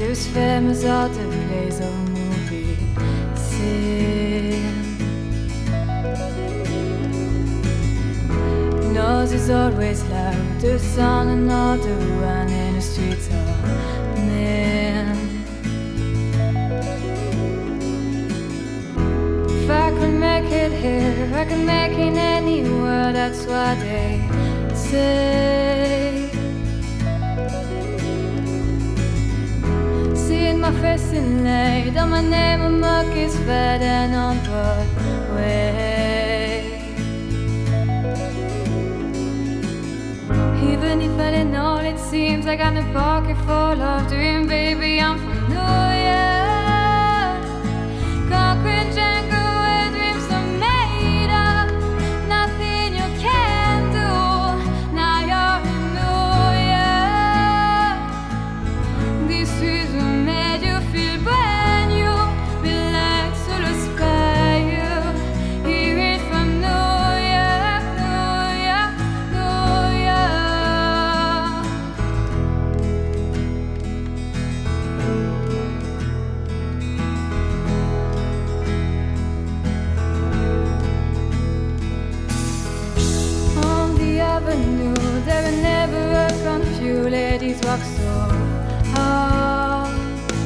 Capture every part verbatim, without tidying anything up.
those famous auto plays or movie scene. Nose is always loud, the sun and all the one in the streets are men. If I could make it here, I could make it anywhere, that's what they say. Seeing my face in light, and my name on muck is fed and on Broadway. Even if I didn't know, it seems like I'm a pocket full of dreams, baby, I'm from New York. Conquering Django where dreams are made of. Nothing you can do, now you're in New York. These streets will make you feel brand new, relax to the sky, you hear it from New York, New York, New York. On the avenue, there will never a few ladies walk so hard.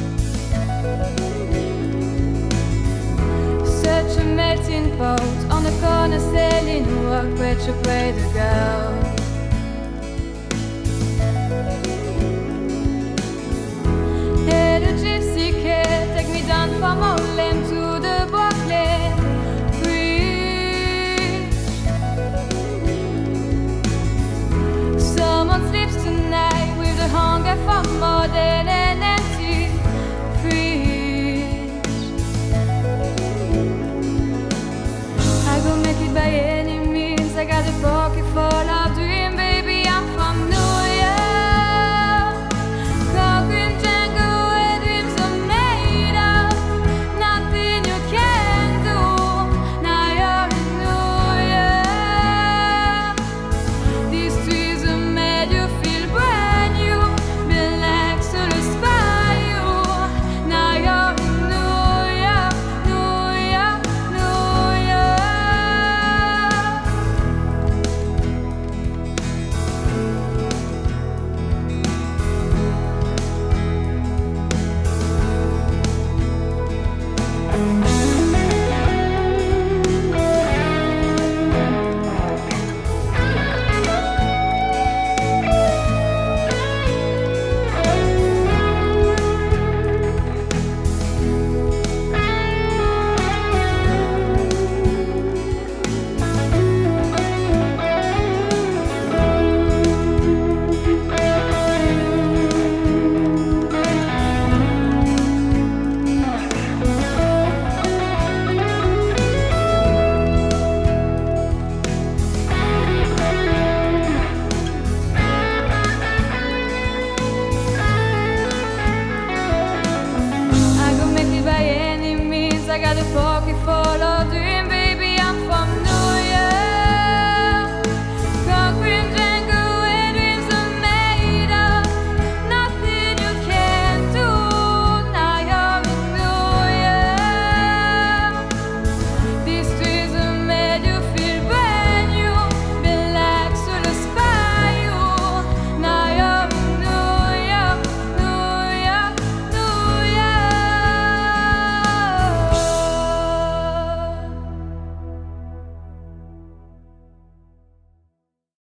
Such a melting pot on the corner selling work, where you pray to go. Hey, the gypsy kid, take me down for more